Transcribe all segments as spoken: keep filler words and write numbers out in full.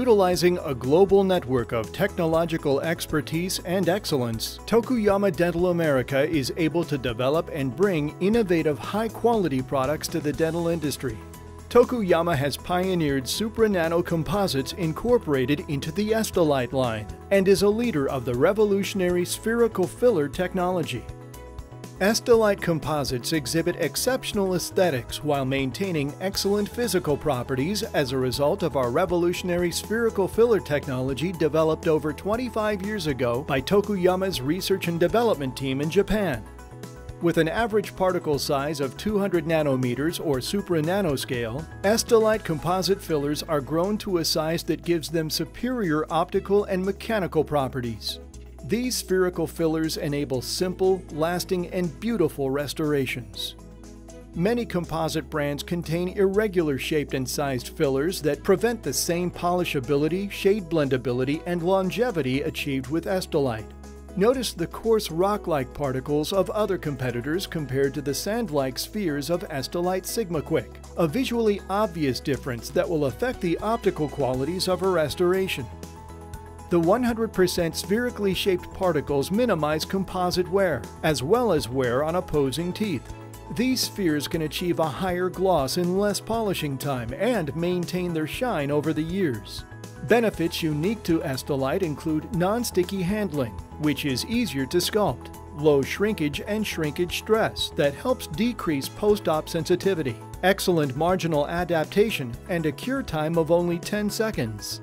Utilizing a global network of technological expertise and excellence, Tokuyama Dental America is able to develop and bring innovative, high-quality products to the dental industry. Tokuyama has pioneered Supra Nano composites incorporated into the Estolite line and is a leader of the revolutionary spherical filler technology. Estolite composites exhibit exceptional aesthetics while maintaining excellent physical properties as a result of our revolutionary spherical filler technology developed over twenty-five years ago by Tokuyama's research and development team in Japan. With an average particle size of two hundred nanometers or supra nanoscale, Estolite composite fillers are grown to a size that gives them superior optical and mechanical properties. These spherical fillers enable simple, lasting, and beautiful restorations. Many composite brands contain irregular shaped and sized fillers that prevent the same polishability, shade blendability, and longevity achieved with Estolite. Notice the coarse rock-like particles of other competitors compared to the sand-like spheres of Estolite SigmaQuick, a visually obvious difference that will affect the optical qualities of a restoration. The one hundred percent spherically shaped particles minimize composite wear, as well as wear on opposing teeth. These spheres can achieve a higher gloss in less polishing time and maintain their shine over the years. Benefits unique to Estolite include non-sticky handling, which is easier to sculpt, low shrinkage and shrinkage stress that helps decrease post-op sensitivity, excellent marginal adaptation, and a cure time of only ten seconds.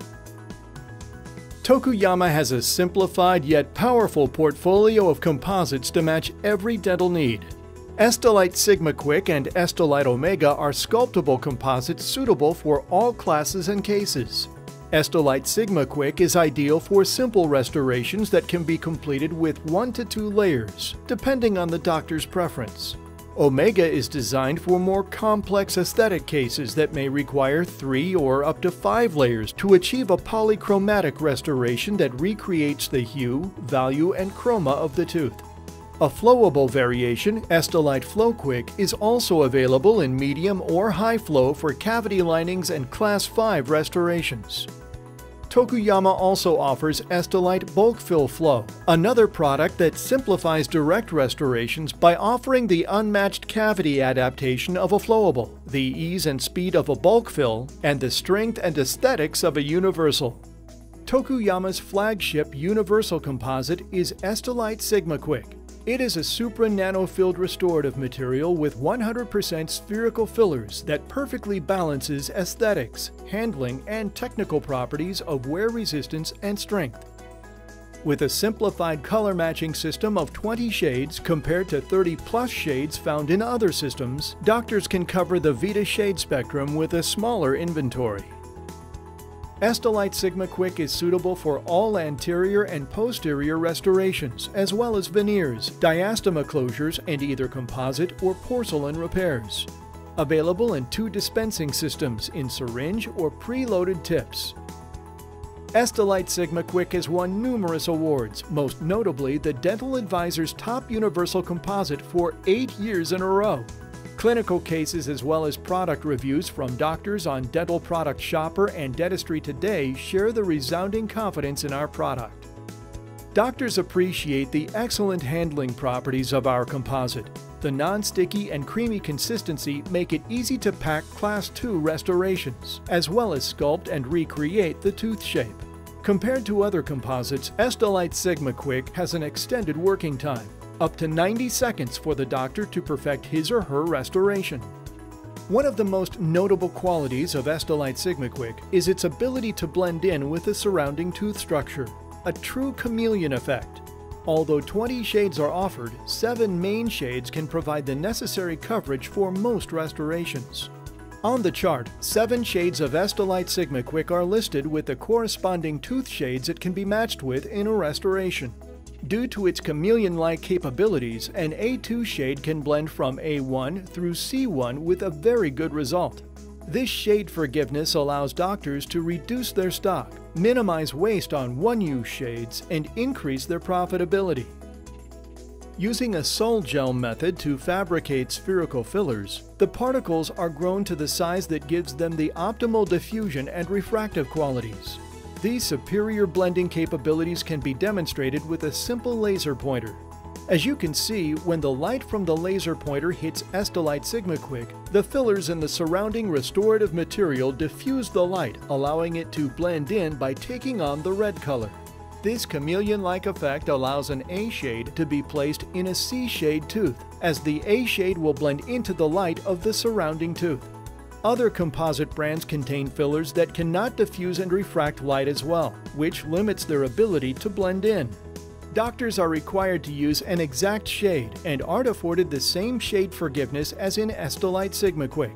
Tokuyama has a simplified yet powerful portfolio of composites to match every dental need. Estolite SigmaQuick and Estolite Omega are sculptable composites suitable for all classes and cases. Estolite SigmaQuick is ideal for simple restorations that can be completed with one to two layers, depending on the doctor's preference. Omega is designed for more complex aesthetic cases that may require three or up to five layers to achieve a polychromatic restoration that recreates the hue, value, and chroma of the tooth. A flowable variation, Estolite FlowQuick, is also available in medium or high flow for cavity linings and Class five restorations. Tokuyama also offers Estolite Bulk Fill Flow, another product that simplifies direct restorations by offering the unmatched cavity adaptation of a flowable, the ease and speed of a bulk fill, and the strength and aesthetics of a universal. Tokuyama's flagship universal composite is Estolite SigmaQuick. It is a supra nano-filled restorative material with one hundred percent spherical fillers that perfectly balances aesthetics, handling, and technical properties of wear resistance and strength. With a simplified color matching system of twenty shades compared to thirty plus shades found in other systems, doctors can cover the Vita shade spectrum with a smaller inventory. Estolite SigmaQuick is suitable for all anterior and posterior restorations, as well as veneers, diastema closures, and either composite or porcelain repairs. Available in two dispensing systems in syringe or preloaded tips. Estolite SigmaQuick has won numerous awards, most notably the Dental Advisor's Top Universal Composite for eight years in a row. Clinical cases as well as product reviews from doctors on Dental Product Shopper and Dentistry Today share the resounding confidence in our product. Doctors appreciate the excellent handling properties of our composite. The non-sticky and creamy consistency make it easy to pack Class two restorations, as well as sculpt and recreate the tooth shape. Compared to other composites, Estolite SigmaQuick has an extended working time, up to ninety seconds for the doctor to perfect his or her restoration. One of the most notable qualities of Estolite SigmaQuick is its ability to blend in with the surrounding tooth structure, a true chameleon effect. Although twenty shades are offered, seven main shades can provide the necessary coverage for most restorations. On the chart, seven shades of Estolite SigmaQuick are listed with the corresponding tooth shades it can be matched with in a restoration. Due to its chameleon-like capabilities, an A two shade can blend from A one through C one with a very good result. This shade forgiveness allows doctors to reduce their stock, minimize waste on one-use shades, and increase their profitability. Using a sol gel method to fabricate spherical fillers, the particles are grown to the size that gives them the optimal diffusion and refractive qualities. These superior blending capabilities can be demonstrated with a simple laser pointer. As you can see, when the light from the laser pointer hits Estolite SigmaQuick, the fillers in the surrounding restorative material diffuse the light, allowing it to blend in by taking on the red color. This chameleon-like effect allows an A shade to be placed in a C shade tooth, as the A shade will blend into the light of the surrounding tooth. Other composite brands contain fillers that cannot diffuse and refract light as well, which limits their ability to blend in. Doctors are required to use an exact shade and aren't afforded the same shade forgiveness as in Estolite SigmaQuick.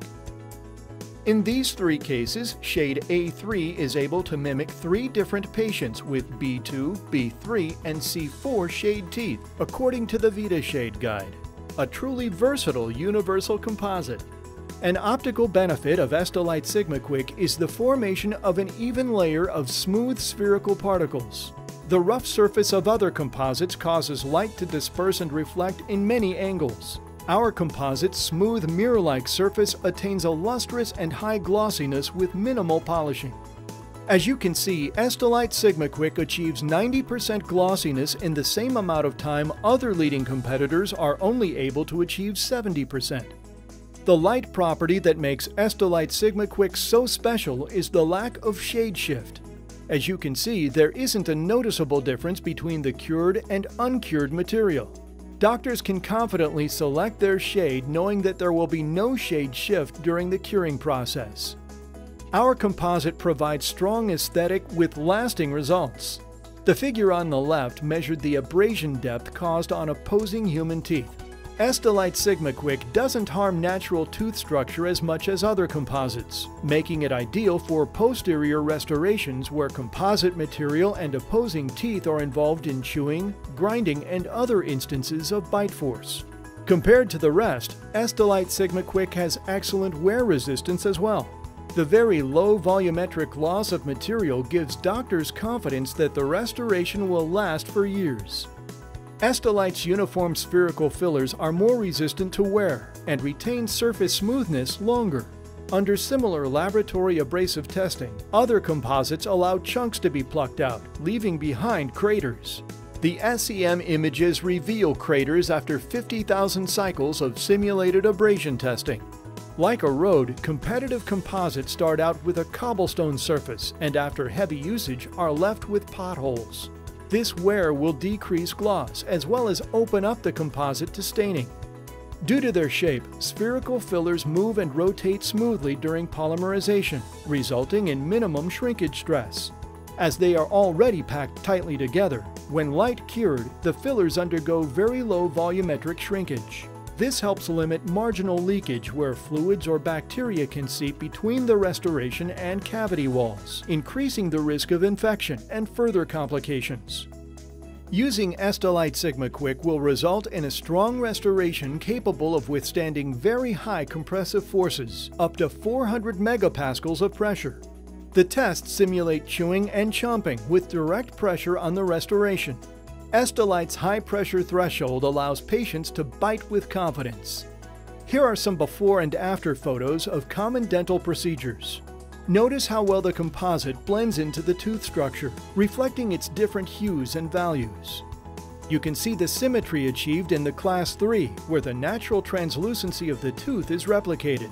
In these three cases, shade A three is able to mimic three different patients with B two, B three, and C four shade teeth, according to the VitaShade Guide. A truly versatile universal composite. An optical benefit of Estolite SigmaQuick is the formation of an even layer of smooth spherical particles. The rough surface of other composites causes light to disperse and reflect in many angles. Our composite's smooth mirror-like surface attains a lustrous and high glossiness with minimal polishing. As you can see, Estolite SigmaQuick achieves ninety percent glossiness in the same amount of time other leading competitors are only able to achieve seventy percent. The light property that makes Estolite SigmaQuick so special is the lack of shade shift. As you can see, there isn't a noticeable difference between the cured and uncured material. Doctors can confidently select their shade knowing that there will be no shade shift during the curing process. Our composite provides strong aesthetic with lasting results. The figure on the left measured the abrasion depth caused on opposing human teeth. Estolite SigmaQuick doesn't harm natural tooth structure as much as other composites, making it ideal for posterior restorations where composite material and opposing teeth are involved in chewing, grinding, and other instances of bite force. Compared to the rest, Estolite SigmaQuick has excellent wear resistance as well. The very low volumetric loss of material gives doctors confidence that the restoration will last for years. Estolite's uniform spherical fillers are more resistant to wear and retain surface smoothness longer. Under similar laboratory abrasive testing, other composites allow chunks to be plucked out, leaving behind craters. The S E M images reveal craters after fifty thousand cycles of simulated abrasion testing. Like a road, competitive composites start out with a cobblestone surface and after heavy usage are left with potholes. This wear will decrease gloss as well as open up the composite to staining. Due to their shape, spherical fillers move and rotate smoothly during polymerization, resulting in minimum shrinkage stress. As they are already packed tightly together, when light cured, the fillers undergo very low volumetric shrinkage. This helps limit marginal leakage where fluids or bacteria can seep between the restoration and cavity walls, increasing the risk of infection and further complications. Using Estolite SigmaQuick will result in a strong restoration capable of withstanding very high compressive forces, up to four hundred megapascals of pressure. The tests simulate chewing and chomping with direct pressure on the restoration. Estolite's high-pressure threshold allows patients to bite with confidence. Here are some before and after photos of common dental procedures. Notice how well the composite blends into the tooth structure, reflecting its different hues and values. You can see the symmetry achieved in the Class three, where the natural translucency of the tooth is replicated.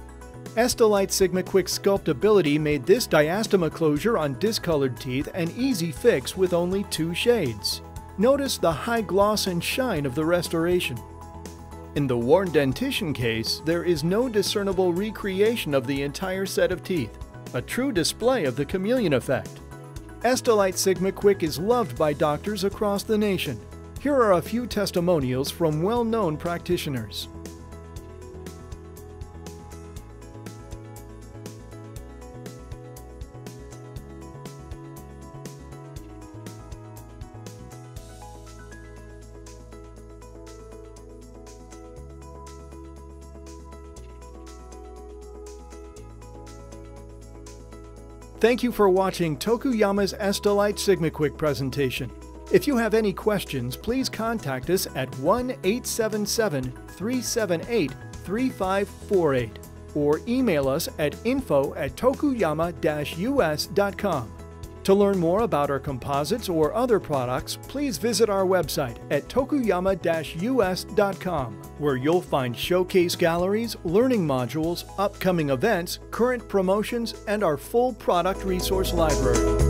Estolite SigmaQuick sculptability made this diastema closure on discolored teeth an easy fix with only two shades. Notice the high gloss and shine of the restoration. In the worn dentition case, there is no discernible recreation of the entire set of teeth, a true display of the chameleon effect. Estolite SigmaQuick is loved by doctors across the nation. Here are a few testimonials from well-known practitioners. Thank you for watching Tokuyama's Estolite SigmaQuick presentation. If you have any questions, please contact us at one eight seven seven, three seven eight, three five four eight or email us at info at tokuyama dash us dot com. To learn more about our composites or other products, please visit our website at tokuyama dash U S dot com, where you'll find showcase galleries, learning modules, upcoming events, current promotions, and our full product resource library.